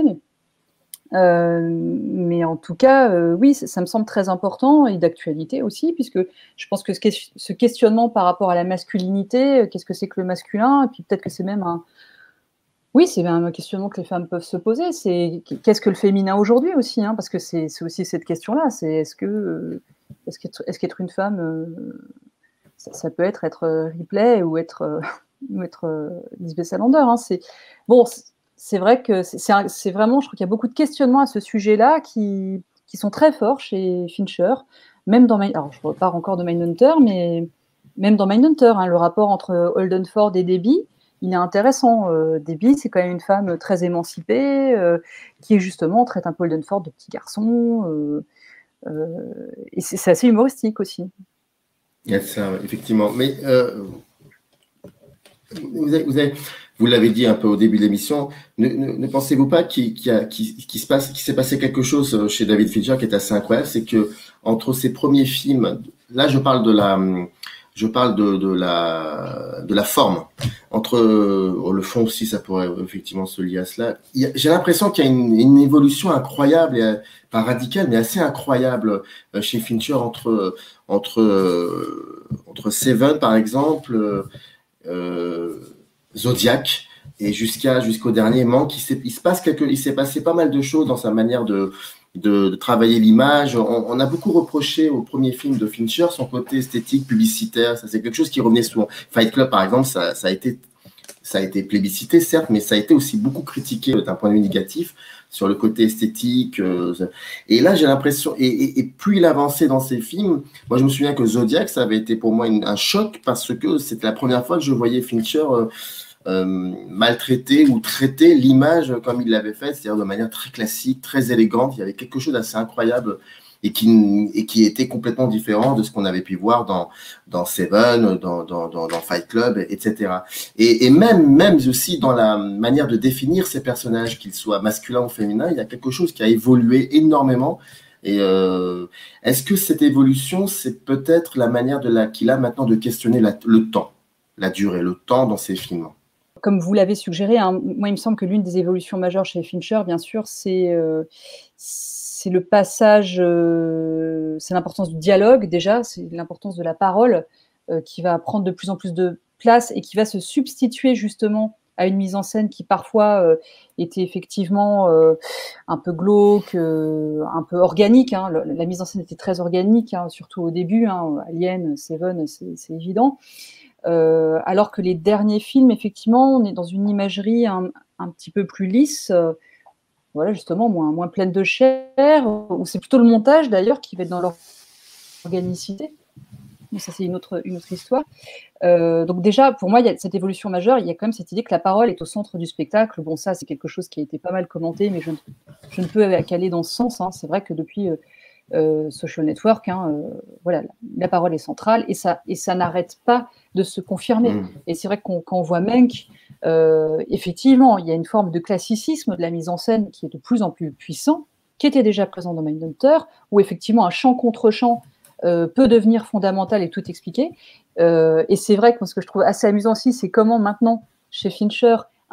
mais en tout cas, oui, ça me semble très important et d'actualité aussi, puisque je pense que ce questionnement par rapport à la masculinité, qu'est-ce que c'est que le masculin, et puis peut-être que c'est même c'est même un questionnement que les femmes peuvent se poser. C'est qu'est-ce que le féminin aujourd'hui aussi, hein, parce que c'est aussi cette question-là. C'est est-ce qu'être une femme, ça peut être Ripley ou être Lisbeth Salander. Hein, c'est vrai que c'est vraiment, je crois qu'il y a beaucoup de questionnements à ce sujet-là qui sont très forts chez Fincher, même dans alors je repars encore de Mindhunter, mais même dans Mindhunter, hein, le rapport entre Holden Ford et Debbie, il est intéressant. Debbie, c'est quand même une femme très émancipée, qui justement traite un peu Holden Ford de petit garçon, et c'est assez humoristique aussi. Il y a ça, effectivement. Mais vous l'avez dit un peu au début de l'émission, ne pensez-vous pas qu'il s'est passé quelque chose chez David Fincher qui est assez incroyable, c'est que entre ses premiers films, là je parle de la forme, entre le fond aussi, ça pourrait effectivement se lier à cela. J'ai l'impression qu'il y a une évolution incroyable, pas radicale, mais assez incroyable chez Fincher entre Seven par exemple, Zodiac et jusqu'au dernier Manque. Il s'est passé pas mal de choses dans sa manière de travailler l'image. On a beaucoup reproché au premier film de Fincher son côté esthétique, publicitaire. Ça, c'est quelque chose qui revenait souvent. Fight Club, par exemple, ça a été plébiscité, certes, mais ça a été aussi beaucoup critiqué d'un point de vue négatif sur le côté esthétique. Et là, j'ai l'impression, et plus il avançait dans ses films, moi, je me souviens que Zodiac, ça avait été pour moi un choc parce que c'était la première fois que je voyais Fincher maltraiter ou traiter l'image comme il l'avait fait, c'est-à-dire de manière très classique, très élégante. Il y avait quelque chose d'assez incroyable et qui était complètement différent de ce qu'on avait pu voir dans Seven, dans Fight Club, etc. Et même aussi dans la manière de définir ces personnages, qu'ils soient masculins ou féminins, il y a quelque chose qui a évolué énormément. Et est-ce que cette évolution, c'est peut-être la manière qu'il a maintenant de questionner le temps, la durée, le temps dans ses films? Comme vous l'avez suggéré, hein, moi, il me semble que l'une des évolutions majeures chez Fincher, bien sûr, c'est le passage, c'est l'importance du dialogue, déjà, c'est l'importance de la parole qui va prendre de plus en plus de place et qui va se substituer justement à une mise en scène qui parfois était effectivement un peu glauque, un peu organique. Hein. La mise en scène était très organique, hein, surtout au début. Hein, Alien, Seven, c'est évident. Alors que les derniers films, effectivement, on est dans une imagerie un petit peu plus lisse, voilà, justement, moins pleine de chair, ou c'est plutôt le montage, d'ailleurs, qui va être dans l'organicité. Mais ça, c'est une autre histoire. Donc déjà, pour moi, il y a cette évolution majeure, il y a quand même cette idée que la parole est au centre du spectacle. Bon, ça, c'est quelque chose qui a été pas mal commenté, mais je ne peux qu'aller dans ce sens. Hein. C'est vrai que depuis Social Network, hein, voilà, la parole est centrale et ça n'arrête pas de se confirmer. Et c'est vrai que quand on voit Mank, effectivement, il y a une forme de classicisme de la mise en scène qui est de plus en plus puissant, qui était déjà présent dans Mindhunter, où effectivement un chant contre chant peut devenir fondamental et tout expliquer. Et c'est vrai que moi, ce que je trouve assez amusant aussi, c'est comment maintenant, chez Fincher,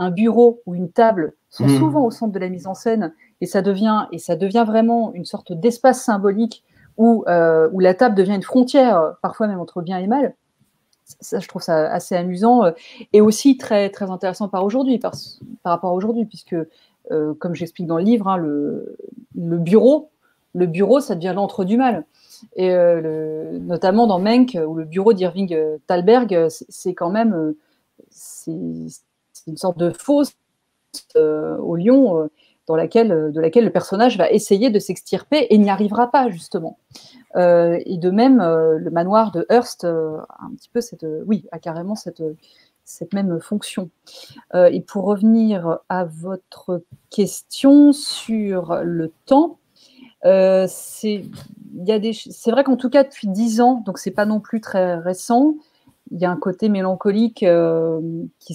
un bureau ou une table sont souvent au centre de la mise en scène, et ça devient vraiment une sorte d'espace symbolique où la table devient une frontière, parfois même entre bien et mal. Ça, je trouve ça assez amusant, et aussi très, très intéressant par rapport à aujourd'hui, puisque, comme j'explique dans le livre, hein, le bureau, ça devient l'antre du mal. Et notamment dans Menck, où le bureau d'Irving Thalberg, c'est quand même c'est une sorte de fosse au lion, de laquelle le personnage va essayer de s'extirper et n'y arrivera pas, justement. Et de même, le manoir de Hearst a un petit peu a carrément cette même fonction. Et pour revenir à votre question sur le temps, c'est vrai qu'en tout cas depuis 10 ans, donc c'est pas non plus très récent, il y a un côté mélancolique qui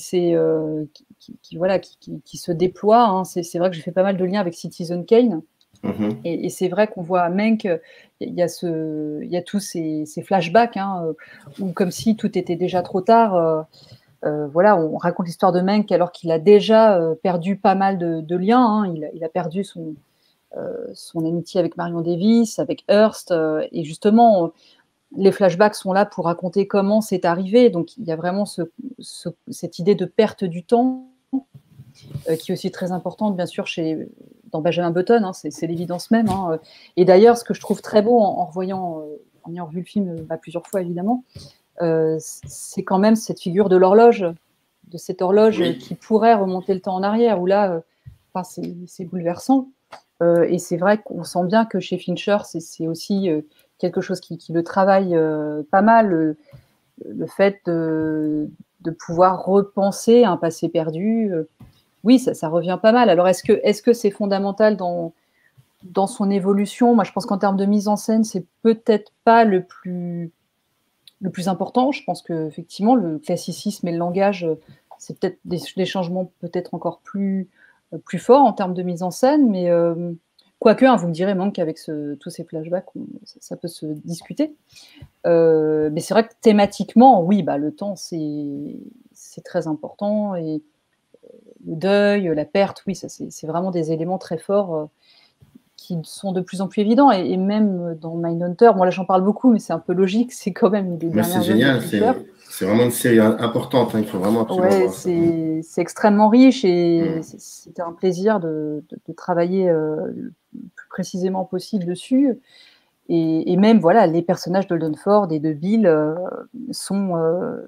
se déploie. Hein. C'est vrai que j'ai fait pas mal de liens avec Citizen Kane. Et c'est vrai qu'on voit à Menck, il y a tous ces flashbacks, hein, où comme si tout était déjà trop tard. On raconte l'histoire de Menck alors qu'il a déjà perdu pas mal de liens. Hein. Il a perdu son amitié avec Marion Davies, avec Hearst, et justement, les flashbacks sont là pour raconter comment c'est arrivé. Donc il y a vraiment cette idée de perte du temps, qui est aussi très importante, bien sûr, dans Benjamin Button, hein, c'est l'évidence même. Hein. Et d'ailleurs, ce que je trouve très beau en ayant revu le film plusieurs fois, évidemment, c'est quand même cette figure de l'horloge, de cette horloge qui pourrait remonter le temps en arrière, où là, c'est bouleversant. Et c'est vrai qu'on sent bien que chez Fincher, c'est aussi quelque chose qui le travaille pas mal, le fait de pouvoir repenser un passé perdu. Oui, ça revient pas mal. Alors, est-ce que c'est fondamental dans son évolution? Moi, je pense qu'en termes de mise en scène, c'est peut-être pas le plus important. Je pense qu'effectivement, le classicisme et le langage, c'est peut-être des changements peut-être encore plus forts en termes de mise en scène, mais quoique, hein, vous me direz, Manque, avec tous ces flashbacks, ça peut se discuter. Mais c'est vrai que thématiquement, oui, le temps, c'est très important, et le deuil, la perte, oui, ça, c'est vraiment des éléments très forts qui sont de plus en plus évidents. Et même dans Mindhunter, là j'en parle beaucoup, mais c'est un peu logique, c'est quand même une des dernières. C'est génial, c'est vraiment une série importante, hein, il faut vraiment absolument voir ça. C'est extrêmement riche, et c'était un plaisir de travailler le plus précisément possible dessus. Et même, voilà, les personnages d'Holden Ford et de Bill sont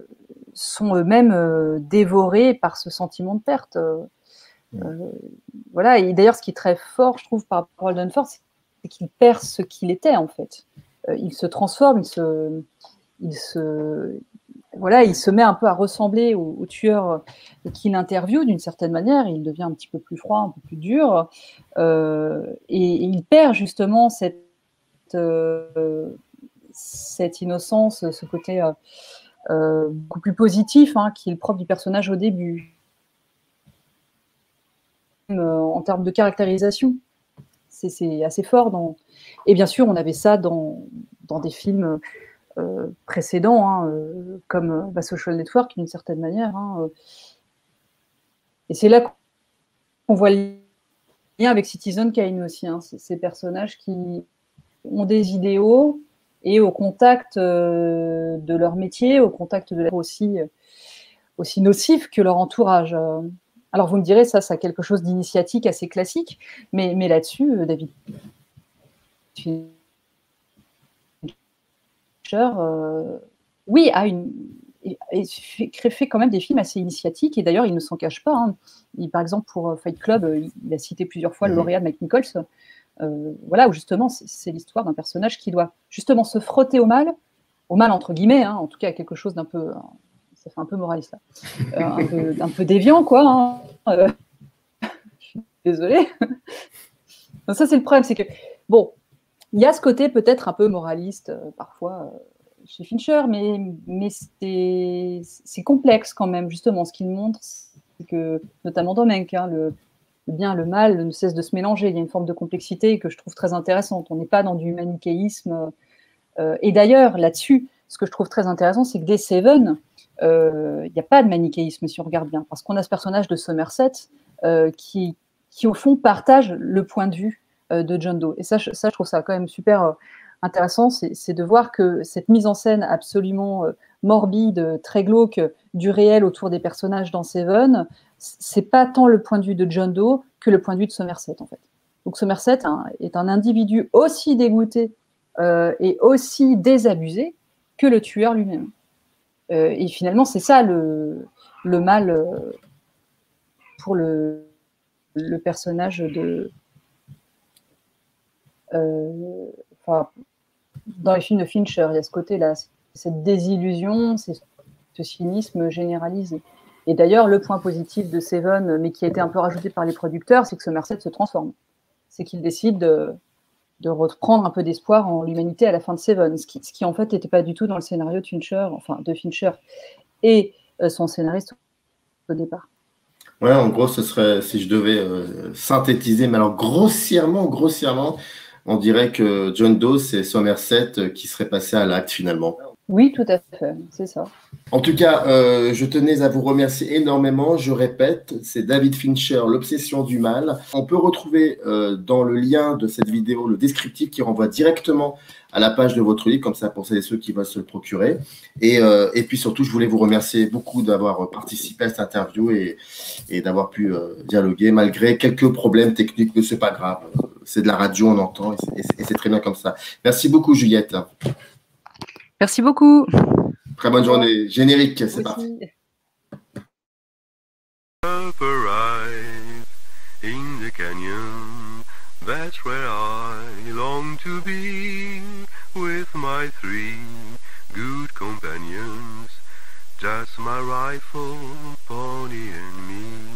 eux-mêmes dévorés par ce sentiment de perte. Voilà, et d'ailleurs, ce qui est très fort, je trouve, par rapport à Holden Ford, c'est qu'il perd ce qu'il était, en fait. Il se transforme, il se met un peu à ressembler au tueur qu'il interviewe d'une certaine manière. Il devient un petit peu plus froid, un peu plus dur, et il perd justement cette innocence, ce côté beaucoup plus positif, hein, qui est le propre du personnage au début. En termes de caractérisation, c'est assez fort. Et bien sûr, on avait ça dans des films précédents, hein, comme Social Network, d'une certaine manière. Hein. Et c'est là qu'on voit le lien avec Citizen Kane aussi. Hein, ces personnages qui ont des idéaux, et au contact de leur métier, au contact de leur aussi nocif que leur entourage. Alors vous me direz, ça a quelque chose d'initiatique assez classique, mais là-dessus, David Fincher, oui, fait quand même des films assez initiatiques, et d'ailleurs, il ne s'en cache pas. Hein. Par exemple, pour Fight Club, il a cité plusieurs fois le lauréat Mike Nichols. Où justement, c'est l'histoire d'un personnage qui doit justement se frotter au mal entre guillemets, hein, en tout cas quelque chose d'un peu, ça fait un peu moraliste là, un peu déviant, quoi. Hein. Je suis désolée. Donc ça, c'est le problème, c'est que bon, il y a ce côté peut-être un peu moraliste parfois chez Fincher, mais c'est complexe quand même. Justement, ce qu'il montre, c'est que, notamment dans Mank, hein, le bien, le mal ne cesse de se mélanger. Il y a une forme de complexité que je trouve très intéressante. On n'est pas dans du manichéisme. Et d'ailleurs, là-dessus, ce que je trouve très intéressant, c'est que dès Seven, il n'y a pas de manichéisme si on regarde bien, parce qu'on a ce personnage de Somerset qui au fond partage le point de vue de John Doe. Et ça, je trouve ça quand même super intéressant, c'est de voir que cette mise en scène absolument morbide, très glauque du réel autour des personnages dans Seven, c'est pas tant le point de vue de John Doe que le point de vue de Somerset en fait. Donc Somerset est un individu aussi dégoûté et aussi désabusé que le tueur lui-même. Et finalement, c'est ça le mal pour le personnage de... dans les films de Fincher, il y a ce côté-là, cette désillusion, ce cynisme généralisé. Et d'ailleurs, le point positif de Seven, mais qui a été un peu rajouté par les producteurs, c'est que Somerset se transforme. C'est qu'il décide de reprendre un peu d'espoir en l'humanité à la fin de Seven, ce qui en fait n'était pas du tout dans le scénario de Fincher et son scénariste au départ. Ouais, en gros, ce serait, si je devais synthétiser, mais alors grossièrement, on dirait que John Doe, c'est Somerset qui serait passé à l'acte finalement. Oui, tout à fait, c'est ça. En tout cas, je tenais à vous remercier énormément. Je répète, c'est David Fincher, L'Obsession du mal. On peut retrouver dans le lien de cette vidéo le descriptif qui renvoie directement à la page de votre livre, comme ça pour celles et ceux qui veulent se le procurer. Et puis surtout, je voulais vous remercier beaucoup d'avoir participé à cette interview et d'avoir pu dialoguer malgré quelques problèmes techniques, mais c'est pas grave. C'est de la radio, on entend et c'est très bien comme ça. Merci beaucoup, Juliette. Merci beaucoup. Très bonne journée. Générique, c'est parti. In the canyon, that's where I long to be, with my 3 good companions, just my rifle, pony and me.